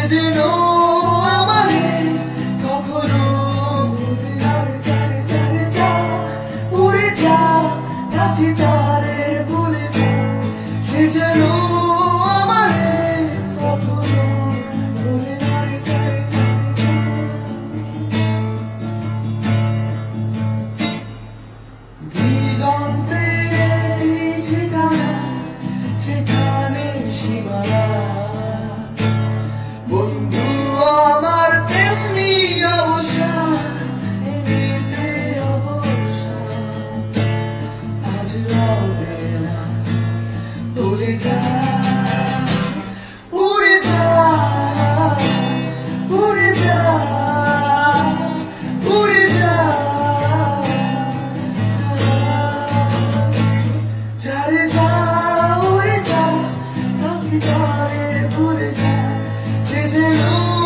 যেন আমারে কখনো ভুলে যাবে। জারে জারে যা উড়ে যা পাখি তারে ভুলে যা, সে যেন আমারে কখনো ভুলে যাবে। জারে জারে যা। দিগন্তে একটি ঠিকানা, যেখানে সীমানা, বন্ধু আমার তেমনি অবসান, এমনিতে অবসান আজ রবে না। উড়ে যা উড়ে যা উড়ে যা উড়ে যা, যারে যা উড়ে যা পাখি তারে ভুলে যা, সে যেন